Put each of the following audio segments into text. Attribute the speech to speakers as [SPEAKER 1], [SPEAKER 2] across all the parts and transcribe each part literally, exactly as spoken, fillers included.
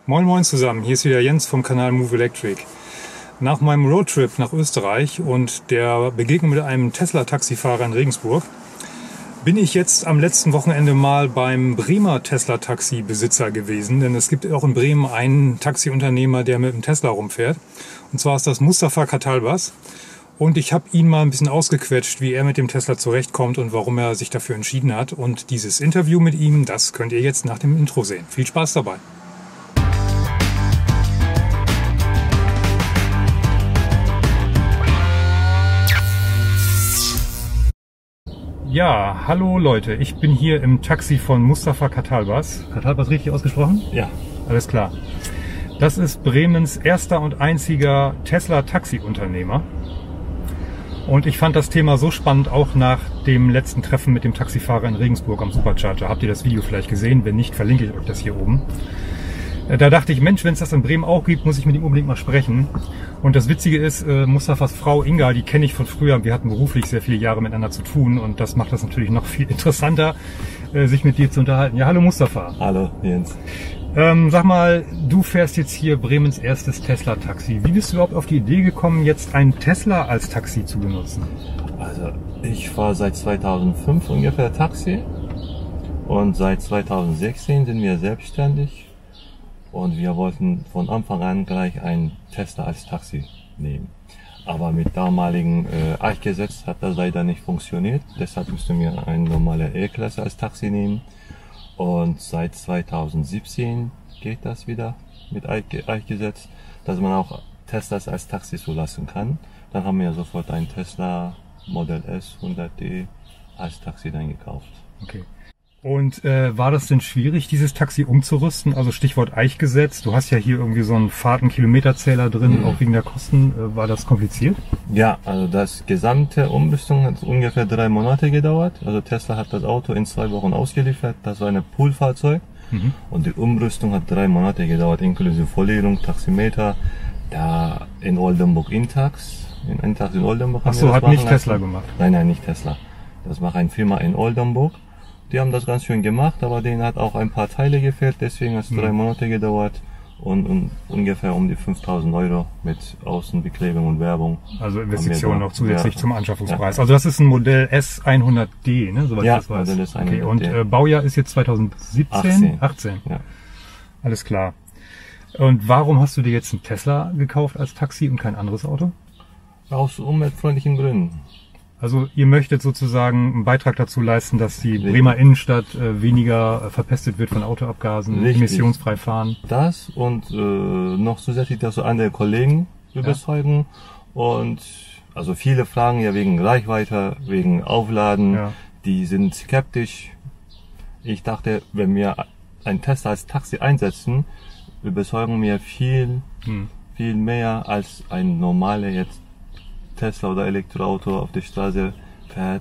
[SPEAKER 1] Moin Moin zusammen, hier ist wieder Jens vom Kanal Move Electric. Nach meinem Roadtrip nach Österreich und der Begegnung mit einem Tesla-Taxifahrer in Regensburg bin ich jetzt am letzten Wochenende mal beim Bremer Tesla-Taxi-Besitzer gewesen. Denn es gibt auch in Bremen einen Taxiunternehmer, der mit dem Tesla rumfährt. Und zwar ist das Mustafa Catalbas. Und ich habe ihn mal ein bisschen ausgequetscht, wie er mit dem Tesla zurechtkommt und warum er sich dafür entschieden hat. Und dieses Interview mit ihm, das könnt ihr jetzt nach dem Intro sehen. Viel Spaß dabei! Ja, hallo Leute, ich bin hier im Taxi von Mustafa Catalbas. Catalbas richtig ausgesprochen?
[SPEAKER 2] Ja.
[SPEAKER 1] Alles klar. Das ist Bremens erster und einziger Tesla-Taxi-Unternehmer. Und ich fand das Thema so spannend, auch nach dem letzten Treffen mit dem Taxifahrer in Regensburg am Supercharger. Habt ihr das Video vielleicht gesehen? Wenn nicht, verlinke ich euch das hier oben. Da dachte ich, Mensch, wenn es das in Bremen auch gibt, muss ich mit ihm unbedingt mal sprechen. Und das Witzige ist, äh, Mustafas Frau Inga, die kenne ich von früher. Wir hatten beruflich sehr viele Jahre miteinander zu tun. Und das macht das natürlich noch viel interessanter, äh, sich mit dir zu unterhalten. Ja, hallo Mustafa.
[SPEAKER 2] Hallo Jens.
[SPEAKER 1] Ähm, sag mal, du fährst jetzt hier Bremens erstes Tesla-Taxi. Wie bist du überhaupt auf die Idee gekommen, jetzt einen Tesla als Taxi zu benutzen?
[SPEAKER 2] Also ich fahre seit zweitausendfünf ungefähr Taxi. Und seit zweitausendsechzehn sind wir selbstständig. Und wir wollten von Anfang an gleich einen Tesla als Taxi nehmen. Aber mit damaligen äh, Eichgesetz hat das leider nicht funktioniert. Deshalb mussten wir eine normale E-Klasse als Taxi nehmen. Und seit zweitausendsiebzehn geht das wieder mit Eichgesetz, dass man auch Teslas als Taxi zulassen kann. Dann haben wir sofort einen Tesla Model S hundert D als Taxi dann gekauft.
[SPEAKER 1] Okay. Und äh, war das denn schwierig, dieses Taxi umzurüsten? Also Stichwort Eichgesetz. Du hast ja hier irgendwie so einen Fahrten-Kilometerzähler drin, mhm. auch wegen der Kosten. Äh, war das kompliziert?
[SPEAKER 2] Ja, also das gesamte Umrüstung hat ungefähr drei Monate gedauert. Also Tesla hat das Auto in zwei Wochen ausgeliefert. Das war ein Poolfahrzeug. Mhm. Und die Umrüstung hat drei Monate gedauert, inklusive Vollladung, Taximeter. Da in Oldenburg Intax. In Intax in Oldenburg.
[SPEAKER 1] Ach so, hat nicht Tesla gemacht?
[SPEAKER 2] Nein, nein, nicht Tesla. Das macht eine Firma in Oldenburg. Die haben das ganz schön gemacht, aber denen hat auch ein paar Teile gefehlt, deswegen hat es mhm. drei Monate gedauert und, und ungefähr um die fünftausend Euro mit Außenbeklebung und Werbung.
[SPEAKER 1] Also Investitionen noch zusätzlich ja. zum Anschaffungspreis. Ja. Also das ist ein Modell S hundert D, ne? Soweit
[SPEAKER 2] ja,
[SPEAKER 1] ich das weiß.
[SPEAKER 2] Modell S hundert D.
[SPEAKER 1] Okay, und äh, Baujahr ist jetzt zweitausendsiebzehn?
[SPEAKER 2] achtzehn.
[SPEAKER 1] achtzehn.
[SPEAKER 2] Ja.
[SPEAKER 1] Alles klar. Und warum hast du dir jetzt einen Tesla gekauft als Taxi und kein anderes Auto?
[SPEAKER 2] Aus umweltfreundlichen Gründen.
[SPEAKER 1] Also ihr möchtet sozusagen einen Beitrag dazu leisten, dass die
[SPEAKER 2] Richtig.
[SPEAKER 1] Bremer Innenstadt äh, weniger äh, verpestet wird von Autoabgasen,
[SPEAKER 2] Richtig.
[SPEAKER 1] emissionsfrei fahren.
[SPEAKER 2] Das und äh, noch zusätzlich dazu andere Kollegen überzeugen. Ja. Und also viele fragen ja wegen Reichweite, wegen Aufladen, ja. die sind skeptisch. Ich dachte, wenn wir ein Tesla als Taxi einsetzen, überzeugen wir viel, hm. viel mehr als ein normaler jetzt Tesla oder Elektroauto auf der Straße fährt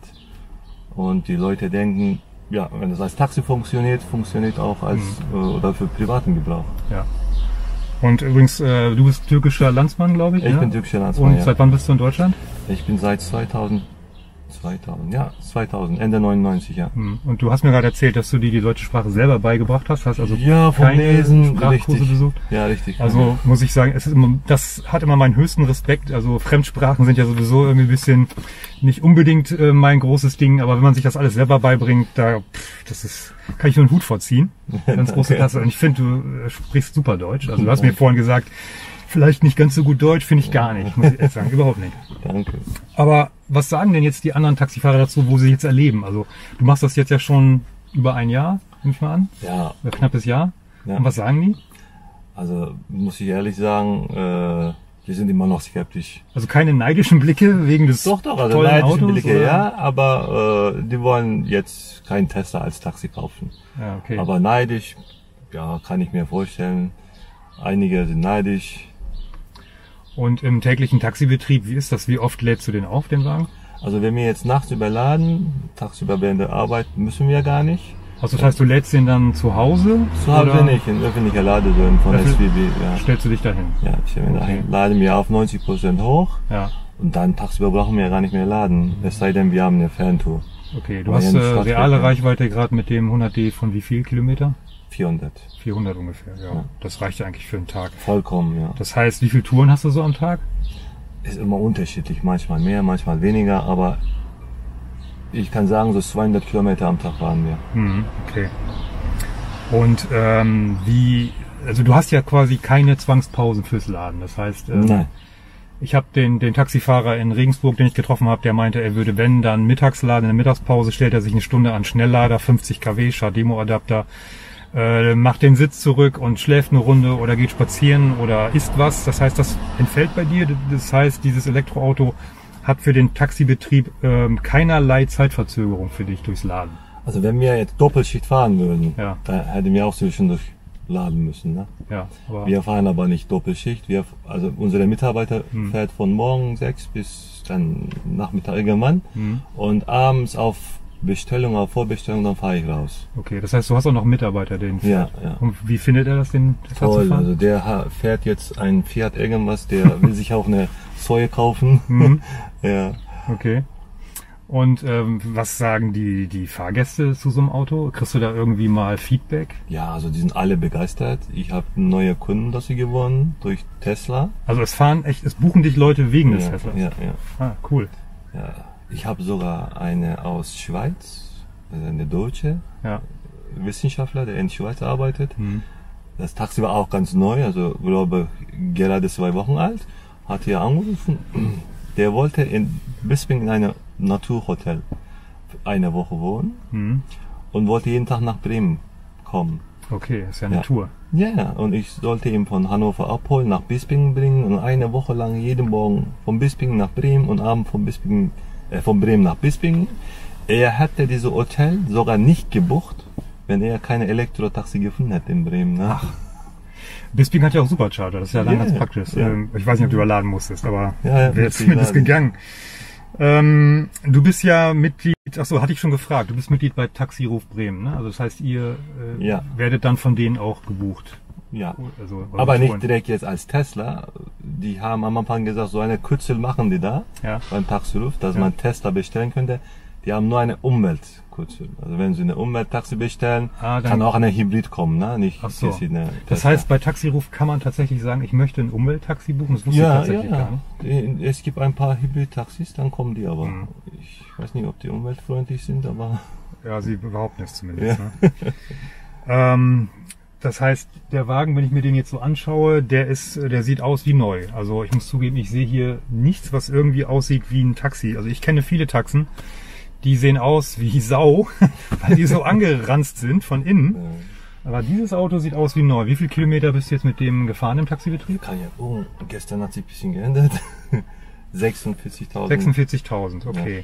[SPEAKER 2] und die Leute denken, ja, wenn es als Taxi funktioniert, funktioniert auch als mhm. äh, oder für privaten Gebrauch.
[SPEAKER 1] Ja. Und übrigens, äh, du bist türkischer Landsmann, glaube ich.
[SPEAKER 2] Ich
[SPEAKER 1] ja?
[SPEAKER 2] bin türkischer Landsmann.
[SPEAKER 1] Und
[SPEAKER 2] ja.
[SPEAKER 1] seit wann bist du in Deutschland?
[SPEAKER 2] Ich bin seit zweitausend, zweitausend, ja, zweitausend, Ende neunundneunzig, ja.
[SPEAKER 1] Und du hast mir gerade erzählt, dass du dir die deutsche Sprache selber beigebracht hast, hast also
[SPEAKER 2] ja, vom
[SPEAKER 1] keine
[SPEAKER 2] Lesen,
[SPEAKER 1] Sprachkurse
[SPEAKER 2] richtig.
[SPEAKER 1] besucht?
[SPEAKER 2] Ja, richtig.
[SPEAKER 1] Also muss ich sagen, es ist immer, das hat immer meinen höchsten Respekt. Also Fremdsprachen sind ja sowieso irgendwie ein bisschen nicht unbedingt äh, mein großes Ding, aber wenn man sich das alles selber beibringt, da pff, das ist, kann ich nur einen Hut vorziehen. Ganz große Klasse. Und ich finde, du äh, sprichst super Deutsch. Also du hast mir vorhin gesagt, vielleicht nicht ganz so gut Deutsch, finde ich gar nicht, muss ich ehrlich sagen, überhaupt nicht.
[SPEAKER 2] Danke.
[SPEAKER 1] Aber was sagen denn jetzt die anderen Taxifahrer dazu, wo sie jetzt erleben? Also du machst das jetzt ja schon über ein Jahr, nehme ich mal an.
[SPEAKER 2] Ja.
[SPEAKER 1] Ein knappes Jahr. Ja. Und was sagen die?
[SPEAKER 2] Also muss ich ehrlich sagen, äh, wir sind immer noch skeptisch.
[SPEAKER 1] Also keine neidischen Blicke wegen des
[SPEAKER 2] Doch, doch, also
[SPEAKER 1] tollen
[SPEAKER 2] neidische
[SPEAKER 1] Autos?
[SPEAKER 2] Blicke,
[SPEAKER 1] oder?
[SPEAKER 2] ja, aber äh, die wollen jetzt keinen Tesla als Taxi kaufen.
[SPEAKER 1] Ja, okay.
[SPEAKER 2] Aber neidisch, ja, kann ich mir vorstellen. Einige sind neidisch.
[SPEAKER 1] Und im täglichen Taxibetrieb, wie ist das? Wie oft lädst du den auf, den Wagen?
[SPEAKER 2] Also wenn wir jetzt nachts überladen, tagsüber während der Arbeit, müssen wir gar nicht.
[SPEAKER 1] Also das heißt, du lädst den dann zu Hause?
[SPEAKER 2] Zu Hause
[SPEAKER 1] oder?
[SPEAKER 2] nicht, in öffentlicher Ladesäulen von
[SPEAKER 1] Dafür
[SPEAKER 2] S W B. Ja.
[SPEAKER 1] Stellst du dich dahin?
[SPEAKER 2] Ja, ich stelle mir
[SPEAKER 1] Okay.
[SPEAKER 2] dahin. Laden wir auf neunzig Prozent hoch.
[SPEAKER 1] Ja.
[SPEAKER 2] Und dann tagsüber brauchen wir ja gar nicht mehr laden. Es sei denn, wir haben eine Ferntour.
[SPEAKER 1] Okay, du
[SPEAKER 2] Aber
[SPEAKER 1] hast
[SPEAKER 2] hier
[SPEAKER 1] äh,
[SPEAKER 2] in der Stadt
[SPEAKER 1] reale
[SPEAKER 2] fährt, ja.
[SPEAKER 1] Reichweite gerade mit dem hundert D von wie viel Kilometer?
[SPEAKER 2] vierhundert.
[SPEAKER 1] vierhundert ungefähr, ja.
[SPEAKER 2] Ja.
[SPEAKER 1] Das reicht ja eigentlich für einen Tag.
[SPEAKER 2] Vollkommen, ja.
[SPEAKER 1] Das heißt, wie viele Touren hast du so am Tag?
[SPEAKER 2] Ist immer unterschiedlich, manchmal mehr, manchmal weniger, aber ich kann sagen, so zweihundert Kilometer am Tag fahren wir.
[SPEAKER 1] Mhm, okay. Und ähm, wie, also du hast ja quasi keine Zwangspausen fürs Laden. Das heißt, ähm,
[SPEAKER 2] Nein.
[SPEAKER 1] ich habe den, den Taxifahrer in Regensburg, den ich getroffen habe, der meinte, er würde, wenn, dann mittags laden. In der Mittagspause stellt er sich eine Stunde an Schnelllader, fünfzig Kilowatt, Schademo-Adapter, äh, macht den Sitz zurück und schläft eine Runde oder geht spazieren oder isst was. Das heißt, das entfällt bei dir. Das heißt, dieses Elektroauto hat für den Taxibetrieb ähm, keinerlei Zeitverzögerung für dich durchs Laden.
[SPEAKER 2] Also wenn wir jetzt Doppelschicht fahren würden,
[SPEAKER 1] Ja.
[SPEAKER 2] da hätten wir auch zwischendurch laden müssen. Ne?
[SPEAKER 1] Ja, aber
[SPEAKER 2] Wir fahren aber nicht Doppelschicht. Wir, also unsere Mitarbeiter
[SPEAKER 1] Hm.
[SPEAKER 2] fährt von morgen sechs bis dann Nachmittag irgendwann
[SPEAKER 1] Hm.
[SPEAKER 2] und abends auf Bestellung, auf Vorbestellung, dann fahre ich raus.
[SPEAKER 1] okay, das heißt, du hast auch noch einen Mitarbeiter, den
[SPEAKER 2] Ja, ja.
[SPEAKER 1] Und wie findet er das, den
[SPEAKER 2] Toll,
[SPEAKER 1] Taxifahren?
[SPEAKER 2] also der ha- fährt jetzt ein Fiat irgendwas, der will sich auch eine Zoe kaufen.
[SPEAKER 1] Mhm.
[SPEAKER 2] Ja.
[SPEAKER 1] Okay. Und ähm, was sagen die, die Fahrgäste zu so einem Auto? Kriegst du da irgendwie mal Feedback?
[SPEAKER 2] Ja, also die sind alle begeistert. Ich habe neue Kunden dafür gewonnen durch Tesla.
[SPEAKER 1] Also es fahren echt, es buchen dich Leute wegen des
[SPEAKER 2] Ja,
[SPEAKER 1] Teslas.
[SPEAKER 2] ja, ja.
[SPEAKER 1] Ah, cool.
[SPEAKER 2] Ja, ich habe sogar eine aus Schweiz, also eine deutsche
[SPEAKER 1] Ja.
[SPEAKER 2] Wissenschaftler, der in Schweiz arbeitet.
[SPEAKER 1] Mhm.
[SPEAKER 2] Das Taxi war auch ganz neu, also glaube gerade zwei Wochen alt. Hat hier angerufen. Der wollte in Bisping in einem Naturhotel eine Woche wohnen
[SPEAKER 1] Mhm.
[SPEAKER 2] und wollte jeden Tag nach Bremen kommen.
[SPEAKER 1] Okay, ist ja eine
[SPEAKER 2] Ja.
[SPEAKER 1] Tour.
[SPEAKER 2] Ja, ja, und ich sollte ihn von Hannover abholen, nach Bisping bringen und eine Woche lang jeden Morgen von Bisping nach Bremen und abend von Bisping, äh, von Bremen nach Bisping. Er hätte diese Hotel sogar nicht gebucht, wenn er keine Elektrotaxi gefunden hätte in Bremen. Ne?
[SPEAKER 1] Ach. Bisping hat ja auch Supercharger, das ist ja dann
[SPEAKER 2] Ja,
[SPEAKER 1] ganz praktisch.
[SPEAKER 2] ja.
[SPEAKER 1] Ähm, Ich weiß nicht, ob du überladen musstest, aber
[SPEAKER 2] Ja, ja,
[SPEAKER 1] wäre
[SPEAKER 2] musste ich
[SPEAKER 1] zumindest
[SPEAKER 2] laden.
[SPEAKER 1] gegangen. Ähm, du bist ja Mitglied, achso, hatte ich schon gefragt, du bist Mitglied bei Taxiruf Bremen, ne? Also das heißt, ihr äh,
[SPEAKER 2] Ja.
[SPEAKER 1] werdet dann von denen auch gebucht.
[SPEAKER 2] Ja.
[SPEAKER 1] Also,
[SPEAKER 2] Aber nicht
[SPEAKER 1] Freund.
[SPEAKER 2] direkt jetzt als Tesla. Die haben am Anfang gesagt, so eine Kürzel machen die da
[SPEAKER 1] Ja.
[SPEAKER 2] beim Taxiruf, dass
[SPEAKER 1] Ja.
[SPEAKER 2] man Tesla bestellen könnte. Die haben nur eine Umweltkürzel. Also wenn sie eine Umwelttaxi bestellen,
[SPEAKER 1] Ah, dann-
[SPEAKER 2] kann auch eine Hybrid kommen, ne? Nicht
[SPEAKER 1] Ach so.
[SPEAKER 2] jetzt eine
[SPEAKER 1] Das
[SPEAKER 2] Tesla.
[SPEAKER 1] heißt, bei Taxiruf kann man tatsächlich sagen, ich möchte ein Umwelttaxi buchen. Das wusste ich
[SPEAKER 2] ja, ja,
[SPEAKER 1] tatsächlich gar
[SPEAKER 2] ja.
[SPEAKER 1] nicht.
[SPEAKER 2] Es gibt ein paar Hybrid-Taxis, dann kommen die aber.
[SPEAKER 1] Mhm.
[SPEAKER 2] Ich weiß nicht, ob die umweltfreundlich sind, aber
[SPEAKER 1] Ja, sie behaupten es zumindest.
[SPEAKER 2] Ja.
[SPEAKER 1] Ne? ähm, das heißt, der Wagen, wenn ich mir den jetzt so anschaue, der ist, der sieht aus wie neu. Also ich muss zugeben, ich sehe hier nichts, was irgendwie aussieht wie ein Taxi. Also ich kenne viele Taxen, die sehen aus wie Sau, weil die so angeranzt sind von innen.
[SPEAKER 2] äh,
[SPEAKER 1] Aber dieses Auto sieht aus wie neu. Wie viele Kilometer bist du jetzt mit dem gefahren im Taxibetrieb?
[SPEAKER 2] kann ja. Oh, gestern hat sich ein bisschen geändert. sechsundvierzigtausend.
[SPEAKER 1] sechsundvierzigtausend, okay.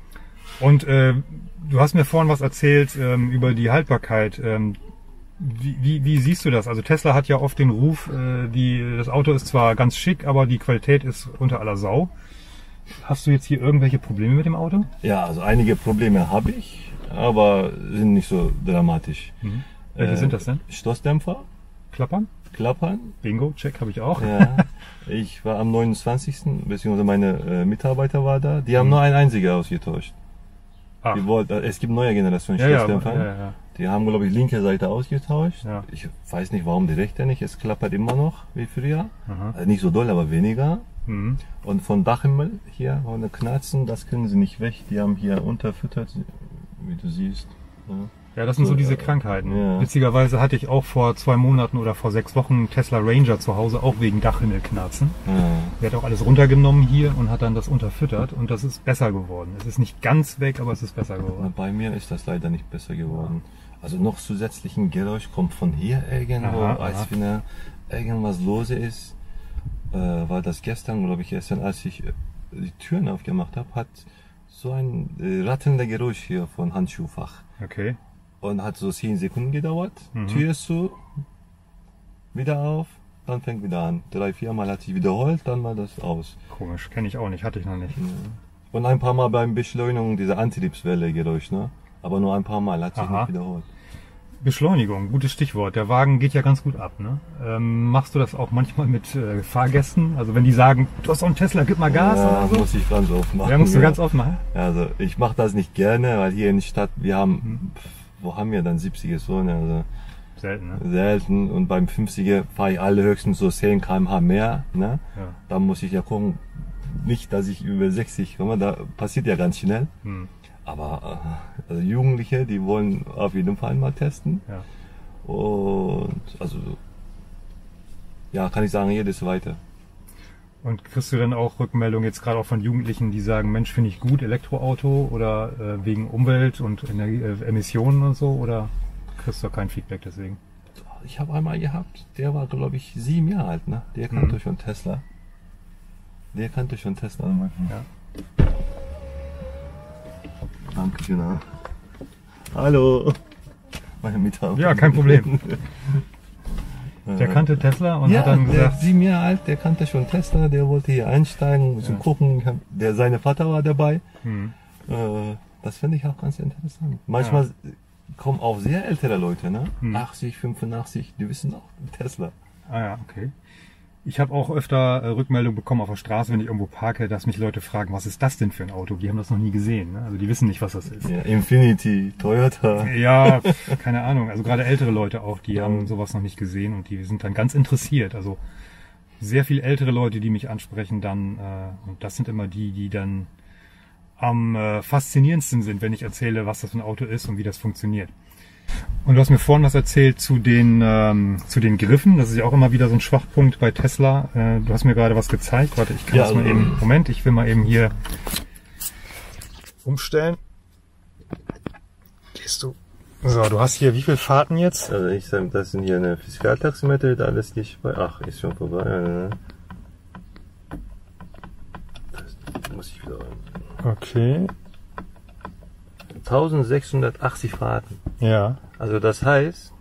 [SPEAKER 1] Und äh, du hast mir vorhin was erzählt ähm, über die Haltbarkeit. Ähm, wie, wie, wie siehst du das? Also Tesla hat ja oft den Ruf, äh, die, das Auto ist zwar ganz schick, aber die Qualität ist unter aller Sau. Hast du jetzt hier irgendwelche Probleme mit dem Auto?
[SPEAKER 2] Ja, also einige Probleme habe ich, aber sind nicht so dramatisch.
[SPEAKER 1] Mhm. Welche
[SPEAKER 2] Äh,
[SPEAKER 1] sind das denn?
[SPEAKER 2] Stoßdämpfer,
[SPEAKER 1] Klappern?
[SPEAKER 2] Klappern.
[SPEAKER 1] Bingo, check habe ich auch.
[SPEAKER 2] Ja. Ich war am neunundzwanzigsten beziehungsweise meine äh, Mitarbeiter war da. Die haben
[SPEAKER 1] Mhm.
[SPEAKER 2] nur ein einziger ausgetauscht.
[SPEAKER 1] Ach,
[SPEAKER 2] Die wollten, es gibt neue Generation
[SPEAKER 1] ja, ja,
[SPEAKER 2] Stoßdämpfer.
[SPEAKER 1] ja, ja.
[SPEAKER 2] Die haben, glaube ich, linke Seite ausgetauscht.
[SPEAKER 1] Ja.
[SPEAKER 2] Ich weiß nicht, warum die rechte nicht. Es klappert immer noch wie früher.
[SPEAKER 1] Aha.
[SPEAKER 2] Also nicht so doll, aber weniger.
[SPEAKER 1] Mhm.
[SPEAKER 2] Und von Dachhimmel hier, von der Knarzen, das können sie nicht weg. Die haben hier unterfüttert, wie du siehst. Ja.
[SPEAKER 1] Ja, das sind so
[SPEAKER 2] So,
[SPEAKER 1] diese
[SPEAKER 2] äh,
[SPEAKER 1] Krankheiten.
[SPEAKER 2] ja.
[SPEAKER 1] Witzigerweise hatte ich auch vor zwei Monaten oder vor sechs Wochen einen Tesla Ranger zu Hause, auch wegen Dachhimmelknarzen.
[SPEAKER 2] Ja.
[SPEAKER 1] Der hat auch alles runtergenommen hier und hat dann das unterfüttert und das ist besser geworden. Es ist nicht ganz weg, aber es ist besser geworden.
[SPEAKER 2] Bei mir ist das leider nicht besser geworden. Also noch zusätzlichen Geräusch kommt von hier irgendwo,
[SPEAKER 1] Aha,
[SPEAKER 2] als
[SPEAKER 1] aha.
[SPEAKER 2] wenn da irgendwas lose ist. Äh, war das gestern, glaube ich, gestern, als ich äh, die Türen aufgemacht habe, hat so ein äh, ratternder Geräusch hier von Handschuhfach.
[SPEAKER 1] Okay.
[SPEAKER 2] Und hat so zehn Sekunden gedauert.
[SPEAKER 1] Mhm.
[SPEAKER 2] Tür ist zu, wieder auf, dann fängt wieder an. Drei, vier Mal hat sich wiederholt, dann war das aus.
[SPEAKER 1] Komisch, kenne ich auch nicht, hatte ich noch nicht.
[SPEAKER 2] Und ein paar Mal beim Beschleunigung diese Antriebswelle Geräusch, ne? Aber nur ein paar Mal, hat sich
[SPEAKER 1] Aha.
[SPEAKER 2] nicht wiederholt.
[SPEAKER 1] Beschleunigung, gutes Stichwort. Der Wagen geht ja ganz gut ab. Ne? Ähm, machst du das auch manchmal mit äh, Fahrgästen? Also wenn die sagen, du hast doch einen Tesla, gib mal Gas
[SPEAKER 2] Ja,
[SPEAKER 1] oder so?
[SPEAKER 2] muss ich ganz oft machen.
[SPEAKER 1] Ja, musst du
[SPEAKER 2] ja.
[SPEAKER 1] ganz oft machen.
[SPEAKER 2] Also ich mache das nicht gerne, weil hier in der Stadt, wir haben,
[SPEAKER 1] Mhm.
[SPEAKER 2] pf, wo haben wir dann siebziger Zone? Also
[SPEAKER 1] Selten, ne?
[SPEAKER 2] Selten. Und beim fünfziger fahre ich alle höchstens so zehn Kilometer pro Stunde mehr. Ne?
[SPEAKER 1] Ja.
[SPEAKER 2] Da muss ich ja gucken, nicht, dass ich über sechzig komme, da passiert ja ganz schnell. Hm. Aber also Jugendliche, die wollen auf jeden Fall mal testen.
[SPEAKER 1] Ja.
[SPEAKER 2] Und also, ja, kann ich sagen, jedes zweite.
[SPEAKER 1] Und kriegst du dann auch Rückmeldungen jetzt gerade auch von Jugendlichen, die sagen, Mensch, finde ich gut, Elektroauto oder äh, wegen Umwelt und Energie, äh, Emissionen und so, oder kriegst du kein Feedback deswegen?
[SPEAKER 2] Ich habe einmal gehabt, der war glaube ich sieben Jahre alt, ne? Der kannte mhm. schon Tesla. Der kannte schon Tesla.
[SPEAKER 1] Ja.
[SPEAKER 2] Danke schön. Hallo. Meine Mitarbeiter.
[SPEAKER 1] Ja, kein Problem. Der kannte Tesla und
[SPEAKER 2] ja,
[SPEAKER 1] hat dann gesagt...
[SPEAKER 2] Der sieben Jahre alt, der kannte schon Tesla, der wollte hier einsteigen, zu ja. gucken. Der, seine Vater war dabei. Hm. Äh, das finde ich auch ganz interessant. Manchmal ja. kommen auch sehr ältere Leute, ne? Hm. achtzig, fünfundachtzig, die wissen auch Tesla.
[SPEAKER 1] Ah ja, okay. Ich habe auch öfter äh, Rückmeldungen bekommen auf der Straße, wenn ich irgendwo parke, dass mich Leute fragen, was ist das denn für ein Auto? Die haben das noch nie gesehen, ne? Also die wissen nicht, was das ist.
[SPEAKER 2] Ja, Infiniti, Toyota.
[SPEAKER 1] Ja, keine Ahnung. Also gerade ältere Leute auch, die ja. haben sowas noch nicht gesehen und die sind dann ganz interessiert. Also sehr viel ältere Leute, die mich ansprechen dann, äh, und das sind immer die, die dann am äh, faszinierendsten sind, wenn ich erzähle, was das für ein Auto ist und wie das funktioniert. Und du hast mir vorhin was erzählt zu den ähm, zu den Griffen. Das ist ja auch immer wieder so ein Schwachpunkt bei Tesla. Äh, du hast mir gerade was gezeigt. Warte, ich kann ja, das mal eben. Moment, ich will mal eben hier umstellen. Gehst du? So, du hast hier wie viele Fahrten jetzt?
[SPEAKER 2] Also ich sage, das sind hier eine Fiskaltaximeter, da alles nicht bei. Ach, ist schon vorbei. Ne? Das muss ich wieder rein.
[SPEAKER 1] Okay.
[SPEAKER 2] eintausendsechshundertachtzig Fahrten.
[SPEAKER 1] Ja.
[SPEAKER 2] Also das heißt,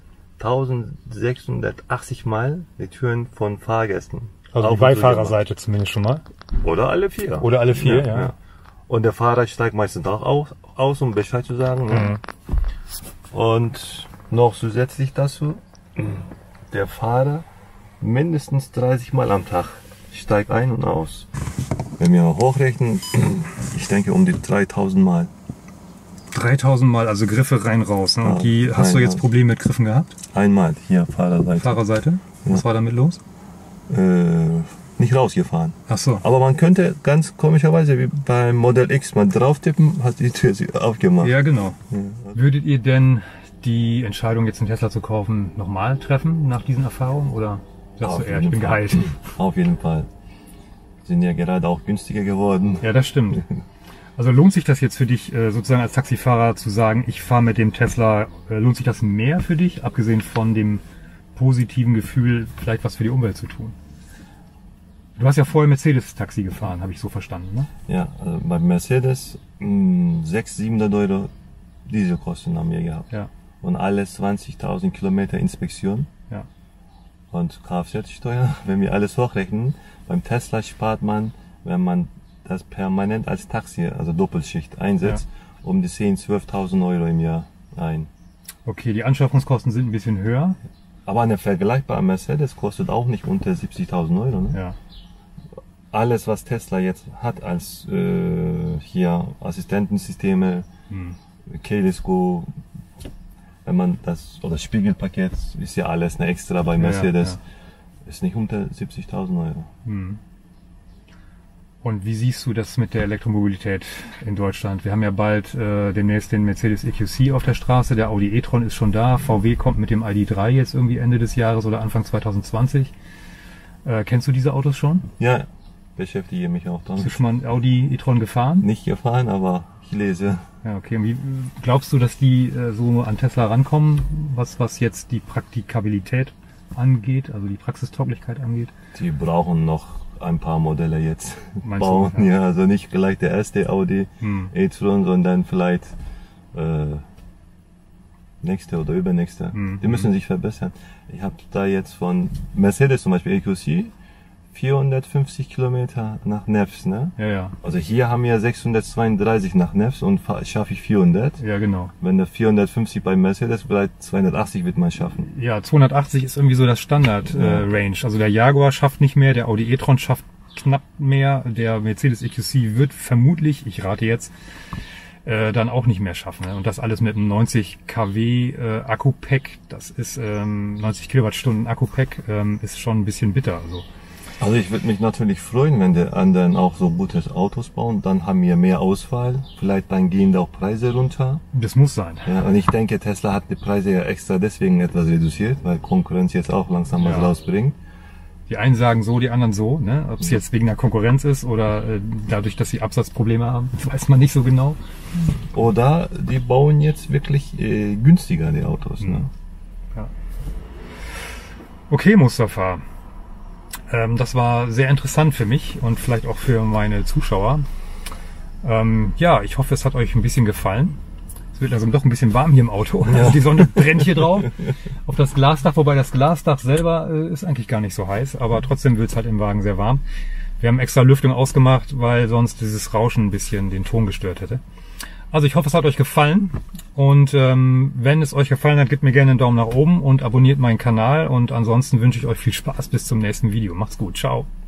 [SPEAKER 2] eintausendsechshundertachtzig Mal die Türen von Fahrgästen.
[SPEAKER 1] Also die Beifahrerseite zumindest schon mal.
[SPEAKER 2] Oder alle vier.
[SPEAKER 1] Oder alle vier, ja. ja. ja.
[SPEAKER 2] Und der Fahrer steigt meistens auch aus, aus um Bescheid zu sagen. Ne? Mhm. Und noch zusätzlich dazu, der Fahrer mindestens dreißig Mal am Tag steigt ein und aus. Wenn wir hochrechnen, ich denke um die dreitausend Mal.
[SPEAKER 1] dreitausend Mal, also Griffe rein, raus. Ne? Und
[SPEAKER 2] Ja,
[SPEAKER 1] die, hast du jetzt
[SPEAKER 2] raus.
[SPEAKER 1] Probleme mit Griffen gehabt?
[SPEAKER 2] Einmal, hier, Fahrerseite.
[SPEAKER 1] Fahrerseite? Was
[SPEAKER 2] Ja.
[SPEAKER 1] war damit los?
[SPEAKER 2] Äh, nicht rausgefahren.
[SPEAKER 1] Ach so.
[SPEAKER 2] Aber man könnte ganz komischerweise wie beim Model X mal drauf tippen, hat die Tür sich aufgemacht.
[SPEAKER 1] Ja, genau.
[SPEAKER 2] Ja.
[SPEAKER 1] Würdet ihr denn die Entscheidung, jetzt einen Tesla zu kaufen, nochmal treffen nach diesen Erfahrungen? Oder sagst
[SPEAKER 2] Auf
[SPEAKER 1] du eher,
[SPEAKER 2] jeden
[SPEAKER 1] ich bin
[SPEAKER 2] Fall.
[SPEAKER 1] geheilt?
[SPEAKER 2] Auf jeden Fall. Sind ja gerade auch günstiger geworden.
[SPEAKER 1] Ja, das stimmt. Also lohnt sich das jetzt für dich, sozusagen als Taxifahrer zu sagen, ich fahre mit dem Tesla, lohnt sich das mehr für dich, abgesehen von dem positiven Gefühl, vielleicht was für die Umwelt zu tun? Du hast ja vorher Mercedes-Taxi gefahren, habe ich so verstanden, ne?
[SPEAKER 2] Ja, also bei Mercedes sechshundert, siebenhundert Euro Dieselkosten haben wir gehabt.
[SPEAKER 1] Ja.
[SPEAKER 2] Und alles zwanzigtausend Kilometer Inspektion.
[SPEAKER 1] Ja.
[SPEAKER 2] Und Kfz-Steuer, wenn wir alles hochrechnen, beim Tesla spart man, wenn man das permanent als Taxi, also Doppelschicht einsetzt, ja. um die zehntausend, zwölftausend Euro im Jahr ein.
[SPEAKER 1] Okay, die Anschaffungskosten sind ein bisschen höher.
[SPEAKER 2] Aber eine vergleichbare Mercedes kostet auch nicht unter siebzigtausend Euro. Ne?
[SPEAKER 1] Ja.
[SPEAKER 2] Alles, was Tesla jetzt hat als äh, hier Assistentensysteme, hm. Keyless-Go, wenn man das, oder Spiegelpaket, ist ja alles eine extra bei Mercedes, ja, ja. ist nicht unter siebzigtausend Euro.
[SPEAKER 1] Hm. Und wie siehst du das mit der Elektromobilität in Deutschland? Wir haben ja bald äh, demnächst den Mercedes E Q C auf der Straße, der Audi e-tron ist schon da, V W kommt mit dem I D drei jetzt irgendwie Ende des Jahres oder Anfang zwanzig zwanzig. Äh, kennst du diese Autos schon?
[SPEAKER 2] Ja, beschäftige mich auch damit.
[SPEAKER 1] Bist du schon mal einen Audi e-tron gefahren?
[SPEAKER 2] Nicht gefahren, aber ich lese.
[SPEAKER 1] Ja, okay. Und wie glaubst du, dass die äh, so an Tesla rankommen, was, was jetzt die Praktikabilität angeht, also die Praxistauglichkeit angeht?
[SPEAKER 2] Die brauchen noch ein paar Modelle jetzt
[SPEAKER 1] Meinst
[SPEAKER 2] bauen.
[SPEAKER 1] du, ja.
[SPEAKER 2] ja, also nicht gleich der erste Audi
[SPEAKER 1] hm.
[SPEAKER 2] e-tron, sondern vielleicht äh, nächste oder übernächste.
[SPEAKER 1] Hm.
[SPEAKER 2] Die müssen sich verbessern. Ich habe da jetzt von Mercedes zum Beispiel E Q C vierhundertfünfzig Kilometer nach Nevs, ne?
[SPEAKER 1] Ja, ja.
[SPEAKER 2] Also hier haben wir sechshundertzweiunddreißig nach Nevs und schaffe ich vierhundert.
[SPEAKER 1] Ja, genau.
[SPEAKER 2] Wenn der vierhundertfünfzig bei Mercedes bleibt, zweihundertachtzig wird man schaffen.
[SPEAKER 1] Ja, zweihundertachtzig ist irgendwie so das Standard-Range. Äh, also der Jaguar schafft nicht mehr, der Audi e-tron schafft knapp mehr, der Mercedes E Q C wird vermutlich, ich rate jetzt, äh, dann auch nicht mehr schaffen. Ne? Und das alles mit einem neunzig Kilowatt äh, Akku-Pack, das ist ähm, neunzig Kilowattstunden Akku-Pack, ähm, ist schon ein bisschen bitter. Also.
[SPEAKER 2] Also ich würde mich natürlich freuen, wenn die anderen auch so gute Autos bauen, dann haben wir mehr Auswahl, vielleicht dann gehen da auch Preise runter.
[SPEAKER 1] Das muss sein.
[SPEAKER 2] Ja, und ich denke, Tesla hat die Preise ja extra deswegen etwas reduziert, weil Konkurrenz jetzt auch langsam was
[SPEAKER 1] Ja.
[SPEAKER 2] rausbringt.
[SPEAKER 1] Die einen sagen so, die anderen so, ne? Ob es jetzt wegen der Konkurrenz ist oder äh, dadurch, dass sie Absatzprobleme haben, weiß man nicht so genau.
[SPEAKER 2] Oder die bauen jetzt wirklich äh, günstiger die Autos. Ne?
[SPEAKER 1] Ja. Okay, Mustafa. Ähm, das war sehr interessant für mich und vielleicht auch für meine Zuschauer. Ähm, ja, ich hoffe, es hat euch ein bisschen gefallen. Es wird also doch ein bisschen warm hier im Auto.
[SPEAKER 2] Ja.
[SPEAKER 1] Die Sonne brennt hier drauf. Auf das Glasdach, wobei das Glasdach selber äh, ist eigentlich gar nicht so heiß, aber trotzdem wird es halt im Wagen sehr warm. Wir haben extra Lüftung ausgemacht, weil sonst dieses Rauschen ein bisschen den Ton gestört hätte. Also ich hoffe, es hat euch gefallen und ähm, wenn es euch gefallen hat, gebt mir gerne einen Daumen nach oben und abonniert meinen Kanal und ansonsten wünsche ich euch viel Spaß bis zum nächsten Video. Macht's gut, ciao!